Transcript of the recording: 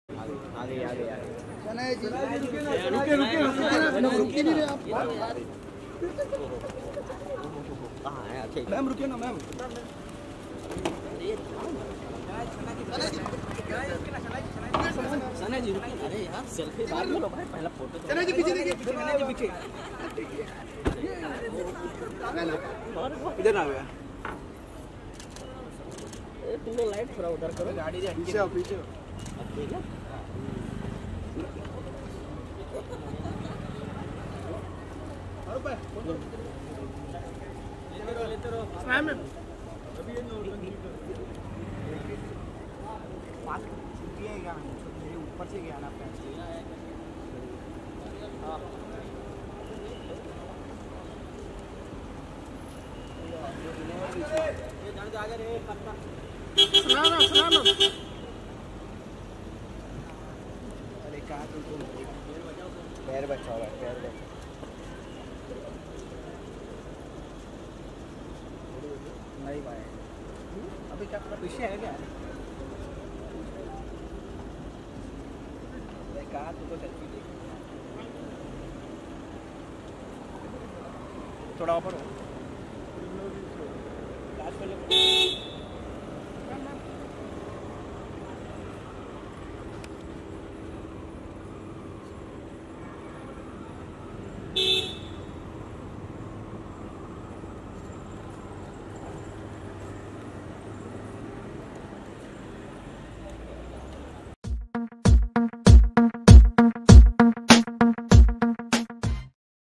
आगे आगे आगे रुके रुके रुके नहीं रहे आप। कहाँ है? अच्छा मैम रुकिए ना मैम। सना जी रुकिए। अरे यार सेल्फी बाद में लो भाई, पहला फोटो तो। सना जी पीछे देखिए, सना जी पीछे। इधर आ गया। तुम लोग लाइट थोड़ा उधर करो, गाड़ी पीछे आओ पीछे। ठीक है। ऊपर से गया ना सुना अरे कहाँ पैर बचा हुआ है, पैर बचा नहीं भाई। अभी क्या पीछे है क्या? कहा तुमको सेल्फी देख थोड़ा ऊपर हो।